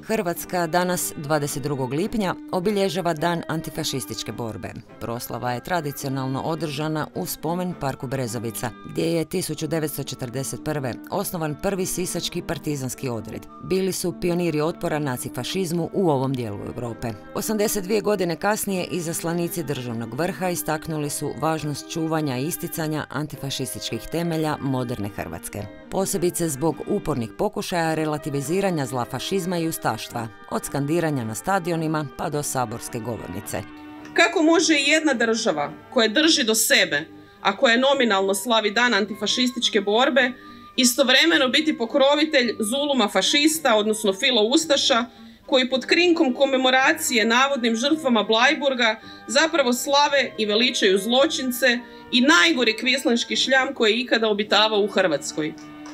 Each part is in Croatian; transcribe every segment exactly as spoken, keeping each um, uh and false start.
Hrvatska danas, dvadeset drugog lipnja, obilježava Dan antifašističke borbe. Proslava je tradicionalno održana u spomen parku Brezovica, gdje je tisuću devetsto četrdeset prve. osnovan prvi sisački partizanski odred. Bili su pioniri otpora nacifašizmu u ovom dijelu Europe. osamdeset dvije godine kasnije izaslanici državnog vrha istaknuli su važnost čuvanja i isticanja antifašističkih temelja moderne Hrvatske. Posebice zbog upornih pokušaja relativiziranja zla fašizma i ustaštva, od skandiranja na stadionima pa do saborske govornice. Kako može i jedna država koja drži do sebe, a koja nominalno slavi dan antifašističke borbe, istovremeno biti pokrovitelj zuluma fašista, odnosno filo-ustaša, koji pod krinkom komemoracije navodnim žrtvama Bleiburga zapravo slave i veličaju zločince i najgori kvislinški šljam koji je ikada obitavao u Hrvatskoj.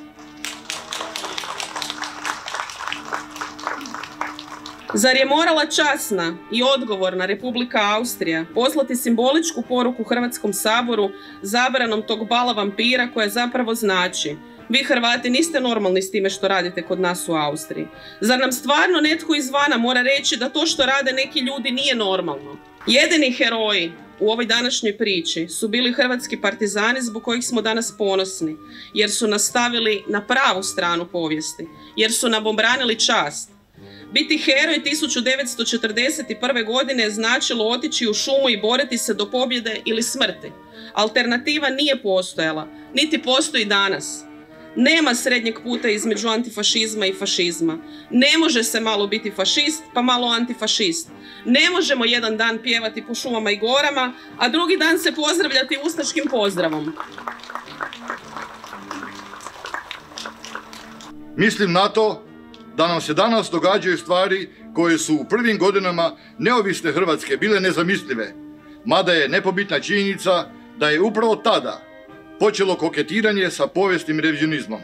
Zar je morala časna i odgovorna Republika Austrija poslati simboličku poruku Hrvatskom saboru zabranom tog bala vampira koja zapravo znači: vi Hrvati niste normalni s time što radite kod nas u Austriji? Zar nam stvarno netko izvana mora reći da to što rade neki ljudi nije normalno? Jedini heroji u ovoj današnjoj priči su bili hrvatski partizani zbog kojih smo danas ponosni, jer su nas stavili na pravu stranu povijesti, jer su nam obranili čast. Biti heroj tisuću devetsto četrdeset prve. godine je značilo otići u šumu i boriti se do pobjede ili smrti. Alternativa nije postojala, niti postoji danas. Nema srednjeg puta između antifašizma i fašizma. Ne može se malo biti fašist, pa malo antifašist. Ne možemo jedan dan pjevati po šumama i gorama, a drugi dan se pozdravljati ustaškim pozdravom. Mislim na to da nam se danas događaju stvari koje su u prvim godinama neovisne Hrvatske bile nezamislive, mada je nepobitna činjenica da je upravo tada počelo koketiranje sa povijesnim revizionizmom.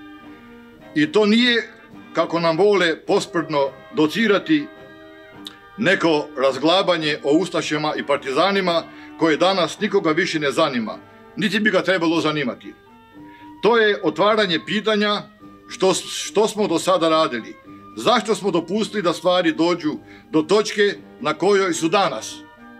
I to nije, kako nam vole posprdno docirati, neko razglabanje o ustašima i partizanima koje danas nikoga više ne zanima, niti bi ga trebalo zanimati. To je otvaranje pitanja Što, što smo do sada radili? Zašto smo dopustili da stvari dođu do točke na kojoj su danas?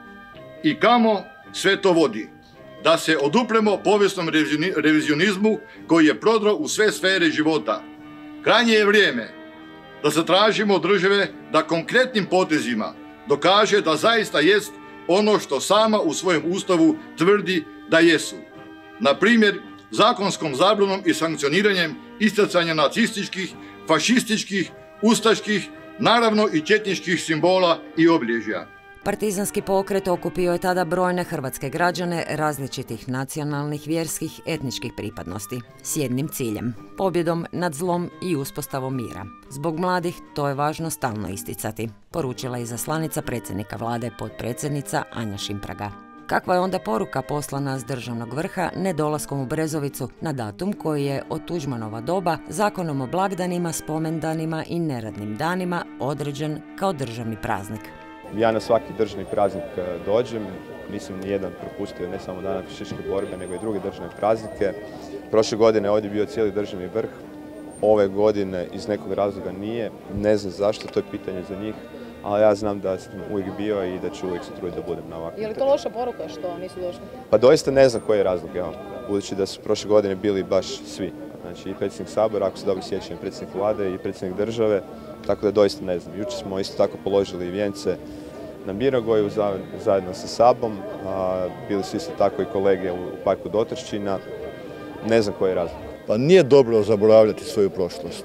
I kamo sve to vodi? Da se odupremo povijesnom revizionizmu koji je prodrao u sve sfere života. Krajnje je vrijeme da zatražimo od države da konkretnim potezima dokaže da zaista jest ono što sama u svojem ustavu tvrdi da jesu. Na primjer, zakonskom zabranom i sankcioniranjem isticanja nacističkih, fašističkih, ustaških, naravno i četničkih simbola i obilježja. Partizanski pokret okupio je tada brojne hrvatske građane različitih nacionalnih, vjerskih, etničkih pripadnosti s jednim ciljem: pobjedom nad zlom i uspostavom mira. Zbog mladih to je važno stalno isticati, poručila je izaslanica predsjednika vlade, potpredsjednica Anja Šimpraga. Kakva je onda poruka poslana s državnog vrha nedolaskom u Brezovicu na datum koji je od Tuđmanova doba zakonom o blagdanima, spomendanima i neradnim danima određen kao državni praznik? Ja na svaki državni praznik dođem, nisam nijedan propustio, ne samo dan antifašističke borbe, nego i druge državne praznike. Prošle godine ovdje je bio cijeli državni vrh, ove godine iz nekog razloga nije, ne znam zašto, to je pitanje za njih. Ali ja znam da sam uvijek bio i da ću uvijek se truditi da budem na ovakvom. Je li to loša poruka što nisu došli? Pa doista ne znam koji je razlog, evo. Budući da su prošle godine bili baš svi. Znači i predsjednik Sabora, ako se dobro sjećam, predsjednik vlade i predsjednik države, tako da doista ne znam. Jučer smo isto tako položili vijence na Mirogoju zajedno sa Sabom, a bili su isto tako i kolege u parku Dotrščina. Ne znam koji je razlog. Pa nije dobro zaboravljati svoju prošlost.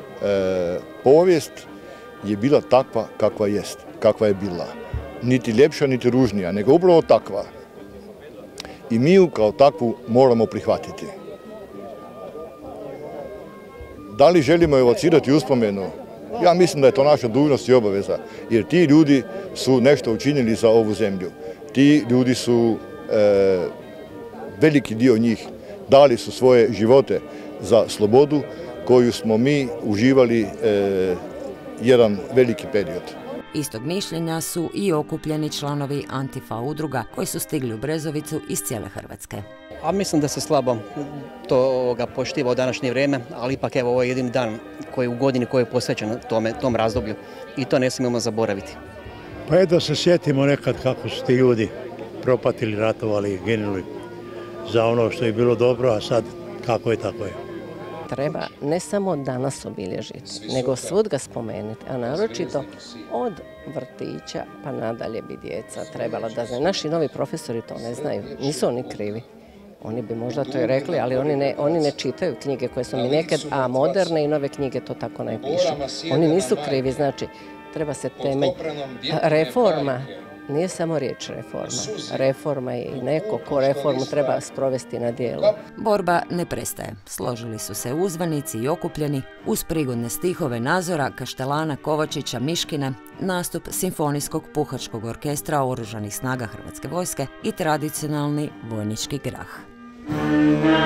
E, povijest je bila takva kakva jest, kakva je bila. Niti ljepša, niti ružnija, nego upravo takva. I mi ju kao takvu moramo prihvatiti. Da li želimo evocirati uspomenu? Ja mislim da je to naša dužnost i obaveza, jer ti ljudi su nešto učinili za ovu zemlju. Ti ljudi su, e, veliki dio njih, dali su svoje živote za slobodu koju smo mi uživali e, jedan veliki period. Istog mišljenja su i okupljeni članovi Antifa udruga koji su stigli u Brezovicu iz cijele Hrvatske. A mislim da se slabo to ovoga poštiva u današnje vrijeme, ali ipak evo ovo je jedini dan koji u godini koji je posvećen tome, tom razdoblju i to ne smijemo zaboraviti. Pa je da se sjetimo nekad kako su ti ljudi propatili, ratovali i ginuli za ono što je bilo dobro, a sad kako je tako je. Treba ne samo danas obilježiti, nego svud ga spomenuti, a naročito od vrtića pa nadalje bi djeca trebala da znaju. Naši novi profesori to ne znaju, nisu oni krivi. Oni bi možda to i rekli, ali oni ne, oni ne čitaju knjige koje su mi nekad, a moderne i nove knjige to tako ne pišu. Oni nisu krivi, znači treba se temelj. Reforma nije samo riječ reforma. Reforma je i neko ko reformu treba sprovesti na djelo. Borba ne prestaje. Složili su se uzvanici i okupljeni uz prigodne stihove Nazora, Kaštelana, Kovačića, Miškine, nastup Simfonijskog puhačkog orkestra Oružanih snaga Hrvatske vojske i tradicionalni vojnički grah.